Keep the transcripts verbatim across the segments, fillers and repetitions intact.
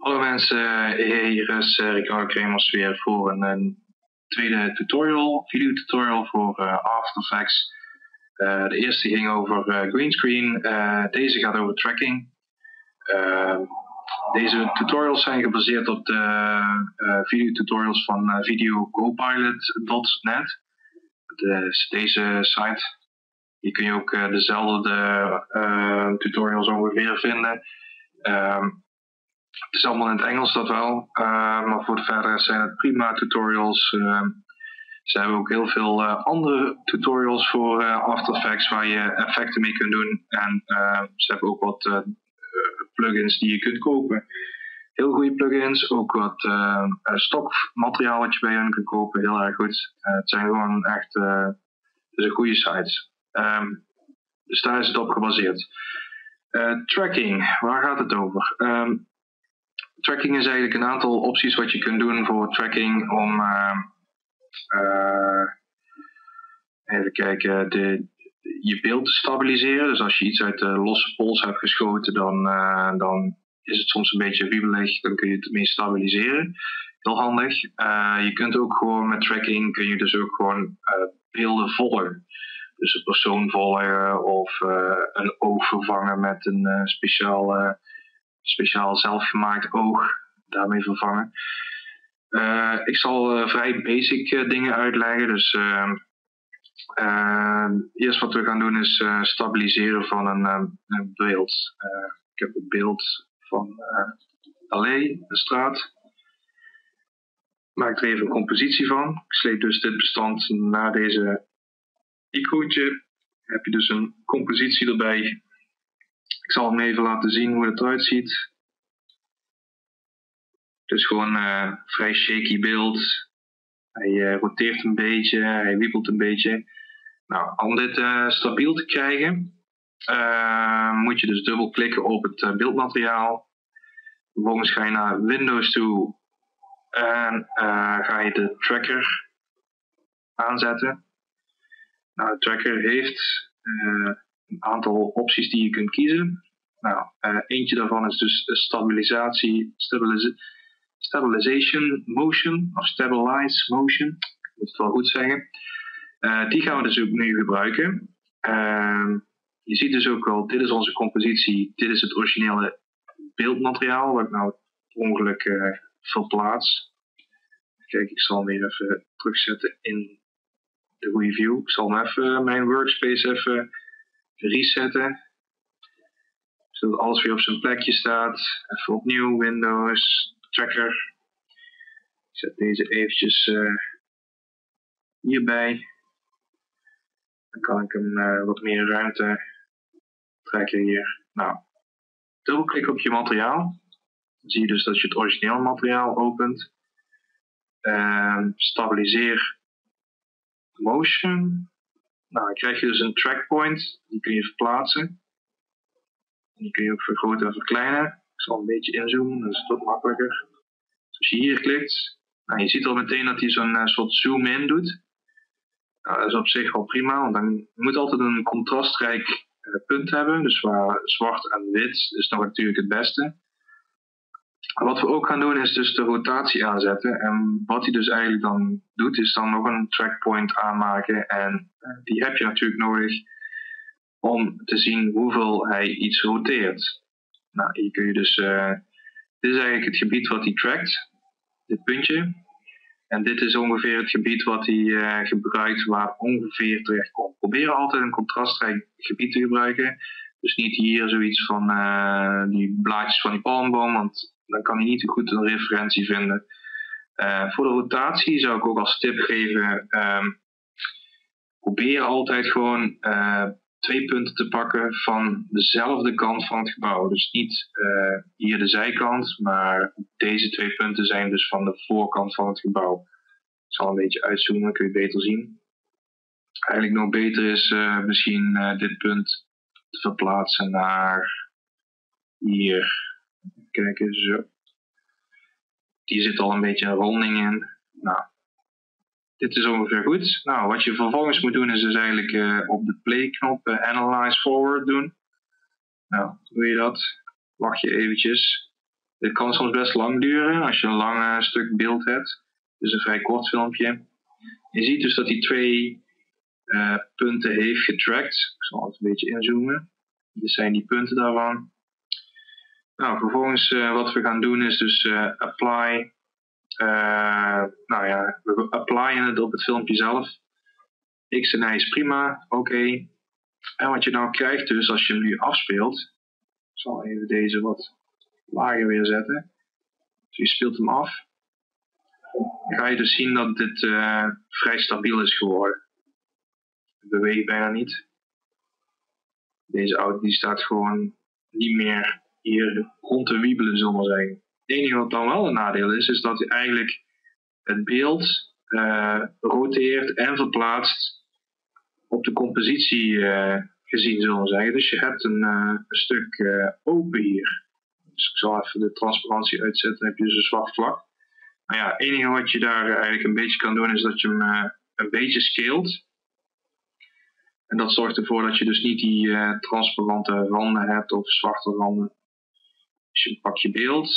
Hallo mensen, hier is uh, Ricardo Kremers weer voor een, een tweede tutorial, video tutorial voor uh, After Effects. Uh, de eerste ging over uh, greenscreen, uh, deze gaat over tracking. Uh, deze tutorials zijn gebaseerd op de uh, video tutorials van uh, videocopilot punt net. De, deze site. Hier kun je ook uh, dezelfde uh, tutorials ongeveer vinden. Uh, Het is allemaal in het Engels, dat wel, uh, maar voor de verder zijn het prima tutorials. Uh, ze hebben ook heel veel uh, andere tutorials voor uh, After Effects waar je effecten mee kunt doen. En uh, ze hebben ook wat uh, plugins die je kunt kopen. Heel goede plugins, ook wat uh, stokmateriaal wat je bij hen kunt kopen, heel erg goed. Uh, het zijn gewoon echt uh, het is een goede sites. Um, dus daar is het op gebaseerd. Uh, tracking, waar gaat het over? Um, Tracking is eigenlijk een aantal opties wat je kunt doen voor tracking om uh, uh, even kijken, de, je beeld te stabiliseren. Dus als je iets uit de losse pols hebt geschoten, dan, uh, dan is het soms een beetje wiebelig, dan kun je het mee stabiliseren. Heel handig. Uh, je kunt ook gewoon met tracking kun je dus ook gewoon uh, beelden volgen. Dus een persoon volgen of uh, een oog vervangen met een uh, speciaal uh, speciaal zelfgemaakt oog daarmee vervangen. Uh, ik zal uh, vrij basic uh, dingen uitleggen. Dus uh, uh, eerst wat we gaan doen is uh, stabiliseren van een, uh, een beeld. Uh, ik heb het beeld van uh, allee, de straat. Maak er even een compositie van. Ik sleep dus dit bestand naar deze icoontje. Heb je dus een compositie erbij. Ik zal hem even laten zien hoe het eruit ziet. Dus gewoon een uh, vrij shaky beeld. Hij uh, roteert een beetje, hij wiebelt een beetje. Nou, om dit uh, stabiel te krijgen, uh, moet je dus dubbelklikken op het uh, beeldmateriaal. Vervolgens ga je naar Windows toe en uh, ga je de tracker aanzetten. Nou, de tracker heeft uh, een aantal opties die je kunt kiezen. Nou, uh, eentje daarvan is dus stabilisatie, stabilis stabilization motion of stabilize motion. Ik moet het wel goed zeggen. Uh, die gaan we dus ook nu gebruiken. Uh, je ziet dus ook wel, dit is onze compositie, dit is het originele beeldmateriaal wat ik nou per ongeluk uh, verplaats. Kijk, ik zal hem weer even terugzetten in de goede view. Ik zal hem even mijn workspace even resetten. Zodat alles weer op zijn plekje staat. Even opnieuw, Windows, tracker. Ik zet deze eventjes uh, hierbij. Dan kan ik hem uh, wat meer ruimte trekken hier. Nou, dubbelklik op je materiaal. Dan zie je dus dat je het origineel materiaal opent. Uh, stabiliseer motion. Nou, dan krijg je dus een track point. Die kun je verplaatsen. Die kun je ook vergroten en verkleinen. Ik zal een beetje inzoomen, dat is wat makkelijker. Dus als je hier klikt, nou, je ziet al meteen dat hij zo'n uh, soort zoom-in doet. Nou, dat is op zich wel prima, want dan je moet altijd een contrastrijk uh, punt hebben. Dus waar zwart en wit is nog natuurlijk het beste. Wat we ook gaan doen is dus de rotatie aanzetten. En wat hij dus eigenlijk dan doet, is dan nog een trackpoint aanmaken. En uh, die heb je natuurlijk nodig om te zien hoeveel hij iets roteert. Nou, hier kun je dus, uh, dit is eigenlijk het gebied wat hij trackt, dit puntje. En dit is ongeveer het gebied wat hij uh, gebruikt waar ongeveer terecht komt. Probeer altijd een contrastrijk gebied te gebruiken. Dus niet hier zoiets van uh, die blaadjes van die palmboom, want dan kan hij niet zo goed een referentie vinden. Uh, voor de rotatie zou ik ook als tip geven, um, probeer altijd gewoon uh, twee punten te pakken van dezelfde kant van het gebouw. Dus niet uh, hier de zijkant, maar deze twee punten zijn dus van de voorkant van het gebouw. Ik zal een beetje uitzoomen, dan kun je beter zien. Eigenlijk nog beter is uh, misschien uh, dit punt te verplaatsen naar hier. Kijk eens zo. Die zit al een beetje een ronding in. Nou, dit is ongeveer goed. Nou, wat je vervolgens moet doen is dus eigenlijk uh, op de play knop uh, Analyze Forward doen. Nou, doe je dat. Wacht je eventjes. Dit kan soms best lang duren als je een lang uh, stuk beeld hebt. Dus een vrij kort filmpje. Je ziet dus dat hij twee uh, punten heeft getracked. Ik zal het een beetje inzoomen. Dit zijn die punten daarvan. Nou, vervolgens uh, wat we gaan doen is dus uh, apply. Uh, nou ja, we applyen het op het filmpje zelf. X en Y is prima, oké. Okay. En wat je nou krijgt dus als je hem nu afspeelt. Ik zal even deze wat lager weer zetten. Dus je speelt hem af. Dan ga je dus zien dat dit uh, vrij stabiel is geworden. Het beweegt bijna niet. Deze auto die staat gewoon niet meer hier rond te wiebelen, zullen we maar zeggen. Het enige wat dan wel een nadeel is, is dat hij eigenlijk het beeld uh, roteert en verplaatst op de compositie uh, gezien, zullen we zeggen. Dus je hebt een, uh, een stuk uh, open hier. Dus ik zal even de transparantie uitzetten, dan heb je dus een zwart vlak. Nou ja, het enige wat je daar eigenlijk een beetje kan doen is dat je hem uh, een beetje scaleert. En dat zorgt ervoor dat je dus niet die uh, transparante randen hebt of zwarte randen. Dus je pakt je beeld.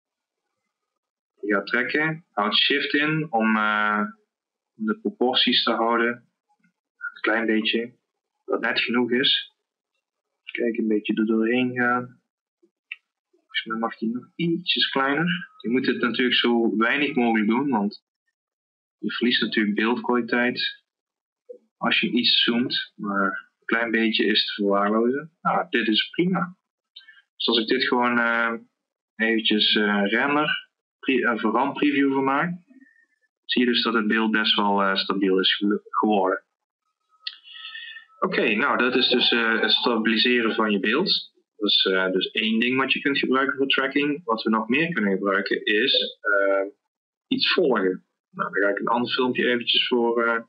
Je gaat trekken. Houd shift in om uh, de proporties te houden. Een klein beetje. Dat net genoeg is. Kijk, een beetje er doorheen gaan. Volgens mij mag die nog ietsjes kleiner. Je moet het natuurlijk zo weinig mogelijk doen, want je verliest natuurlijk beeldkwaliteit als je iets zoomt, maar een klein beetje is te verwaarlozen. Nou, dit is prima. Dus als ik dit gewoon uh, eventjes uh, render, pre uh, verand preview van maak, zie je dus dat het beeld best wel uh, stabiel is geworden. Oké, okay, nou dat is dus uh, het stabiliseren van je beeld. Dat is uh, dus één ding wat je kunt gebruiken voor tracking. Wat we nog meer kunnen gebruiken is uh, iets volgen. Nou, dan ga ik een ander filmpje eventjes voor. Uh,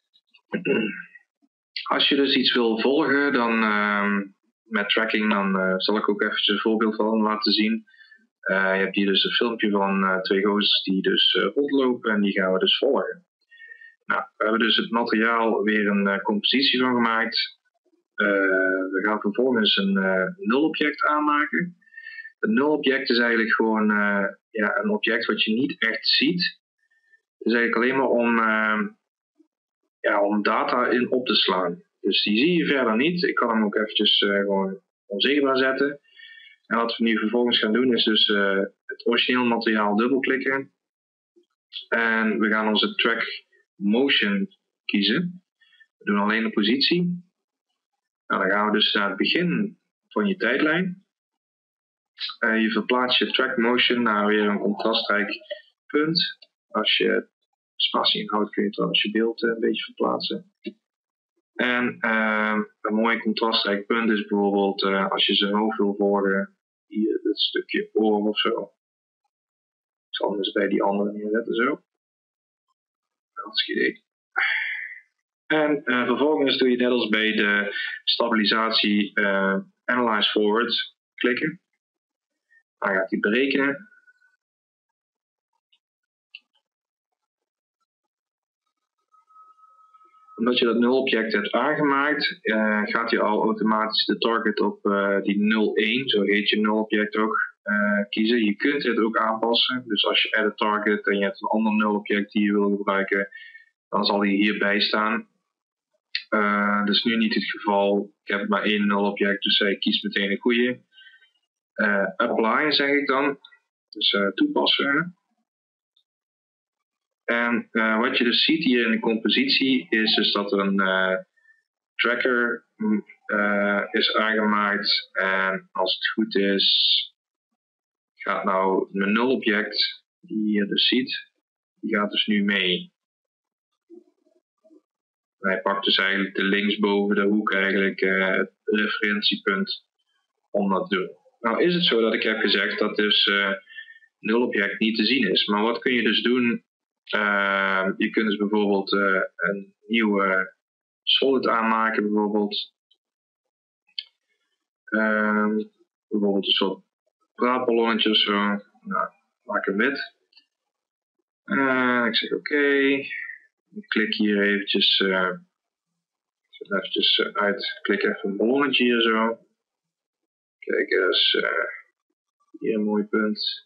Als je dus iets wil volgen, dan uh, met tracking, dan uh, zal ik ook eventjes een voorbeeld van laten zien. Uh, je hebt hier dus een filmpje van uh, twee gozers die dus uh, rondlopen en die gaan we dus volgen. Nou, we hebben dus het materiaal weer een uh, compositie van gemaakt. Uh, we gaan vervolgens een uh, nulobject aanmaken. Het nulobject is eigenlijk gewoon uh, ja, een object wat je niet echt ziet. Het is eigenlijk alleen maar om, uh, ja, om data in op te slaan. Dus die zie je verder niet. Ik kan hem ook eventjes uh, gewoon onzichtbaar zetten. En wat we nu vervolgens gaan doen is dus uh, het origineel materiaal dubbelklikken. En we gaan onze track motion kiezen. We doen alleen de positie. Nou, dan gaan we dus naar het begin van je tijdlijn. Uh, je verplaatst je track motion naar weer een contrastrijk punt. Als je spatie inhoudt kun je trouwens je beeld uh, een beetje verplaatsen. En uh, een mooi contrastrijk punt is bijvoorbeeld uh, als je zijn hoofd wil volgen. Hier dit stukje oor of zo. Ik zal hem dus bij die andere neerzetten zo. Hartstikke idee. En uh, vervolgens doe je net als bij de stabilisatie uh, Analyze Forward klikken. Dan gaat hij berekenen. Omdat je dat nulobject hebt aangemaakt, uh, gaat hij al automatisch de target op uh, die nul één, zo heet je nulobject ook, uh, kiezen. Je kunt dit ook aanpassen. Dus als je add a target en je hebt een ander nulobject die je wil gebruiken, dan zal die hierbij staan. Uh, dat is nu niet het geval. Ik heb maar één nulobject, dus ik kies meteen een goede. Uh, apply zeg ik dan. Dus uh, toepassen. En uh, wat je dus ziet hier in de compositie is dus dat er een uh, tracker uh, is aangemaakt. En als het goed is, gaat nou mijn nulobject, die je dus ziet, die gaat dus nu mee. Hij pakt dus eigenlijk de linksboven de hoek eigenlijk uh, het referentiepunt om dat te doen. Nou is het zo dat ik heb gezegd dat dus uh, nulobject niet te zien is. Maar wat kun je dus doen? Uh, je kunt dus bijvoorbeeld uh, een nieuwe solid aanmaken bijvoorbeeld. Uh, bijvoorbeeld een soort praatballonnetje of zo. Nou, maak hem wit. Uh, ik zeg oké. Okay. Ik klik hier eventjes, uh, eventjes uit, klik even een ballonnetje hier zo. Kijk eens, uh, Hier een mooi punt.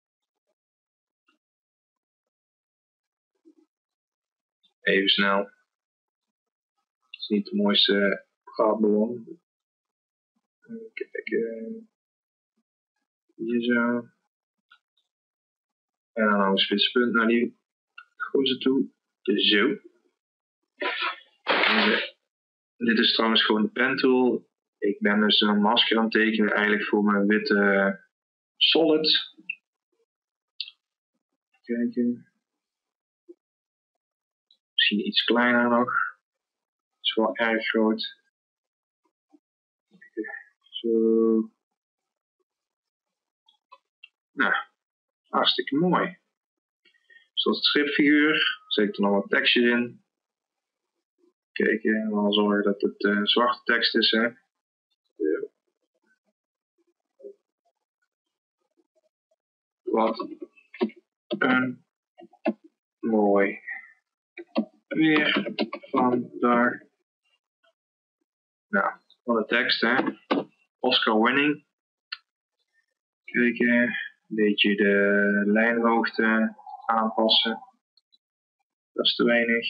Even snel. Het is niet de mooiste gaatballon. Kijken. Hier zo. En dan een spitspunt naar die gozer toe. Zo. De, dit is trouwens gewoon de pen tool. Ik ben dus een masker aan het tekenen eigenlijk voor mijn witte solid. Kijken. Misschien iets kleiner nog. Het is wel erg groot. Zo. Nou, hartstikke mooi. Zoals het stripfiguur. Zet ik er nog wat tekstje in. Kijken, en dan zorgen dat het uh, zwarte tekst is. Hè. Ja. Wat een mooi weer vandaag. Nou, wat een tekst, hè. Oscar winning. Kijken, een beetje de lijnhoogte aanpassen. Dat is te weinig.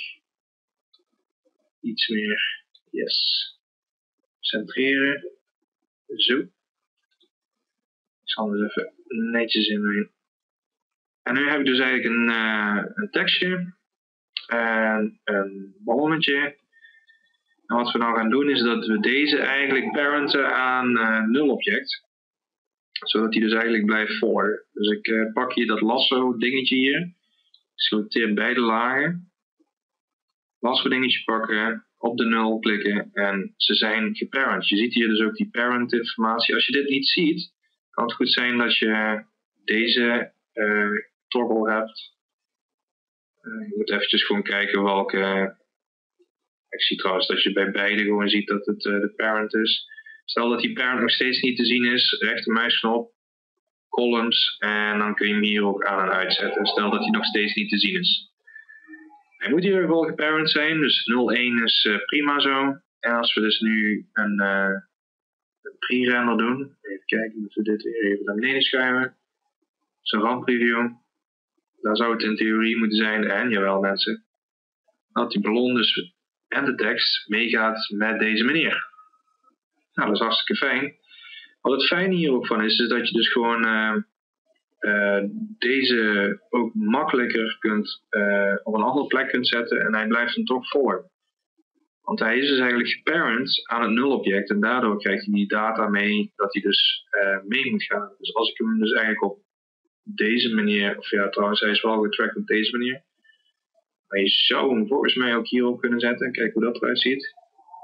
Iets meer. Yes. Centreren. Zo. Ik zal er even netjes in doen. En nu heb ik dus eigenlijk een, uh, een tekstje. En een ballonnetje. En wat we nou gaan doen is dat we deze eigenlijk parenten aan uh, nul object. Zodat die dus eigenlijk blijft volgen. Dus ik uh, pak hier dat lasso dingetje hier. Selecteer beide lagen. Lasso dingetje pakken. Op de nul klikken. En ze zijn geparent. Je ziet hier dus ook die parent informatie. Als je dit niet ziet, kan het goed zijn dat je deze uh, toggle hebt. Uh, je moet eventjes gewoon kijken welke... Uh, ik zie trouwens dat je bij beide gewoon ziet dat het uh, de parent is. Stel dat die parent nog steeds niet te zien is, rechtermuisknop, columns en dan kun je hem hier ook aan en uitzetten. Stel dat hij nog steeds niet te zien is. Hij moet hier wel geparent zijn, dus nul één is uh, prima zo. En als we dus nu een, uh, een pre-render doen, even kijken, moeten we dit weer even naar beneden schuiven. Zo'n randpreview. Daar zou het in theorie moeten zijn, en jawel mensen, dat die ballon dus en de tekst meegaat met deze meneer. Nou, dat is hartstikke fijn. Wat het fijne hier ook van is, is dat je dus gewoon uh, uh, deze ook makkelijker kunt, uh, op een andere plek kunt zetten en hij blijft hem toch volgen. Want hij is dus eigenlijk geparent aan het nulobject en daardoor krijgt hij die data mee dat hij dus uh, mee moet gaan. Dus als ik hem dus eigenlijk op deze manier, of ja trouwens hij is wel getracked op deze manier. Maar je zou hem volgens mij ook hierop kunnen zetten en kijken hoe dat eruit ziet.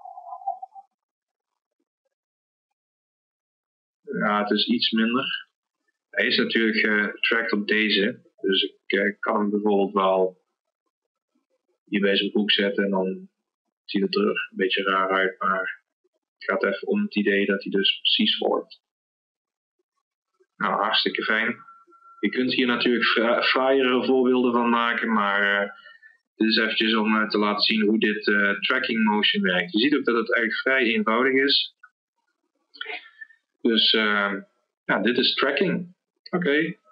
Ja, het is iets minder. Hij is natuurlijk getracked op deze. Dus ik uh, kan hem bijvoorbeeld wel hier bij zijn broek zetten en dan ziet het er een beetje raar uit. Maar het gaat even om het idee dat hij dus precies volgt. Nou, hartstikke fijn. Je kunt hier natuurlijk fraaiere voorbeelden van maken, maar uh, dit is eventjes om uh, te laten zien hoe dit uh, tracking motion werkt. Je ziet ook dat het eigenlijk vrij eenvoudig is. Dus uh, ja, dit is tracking. Oké, okay.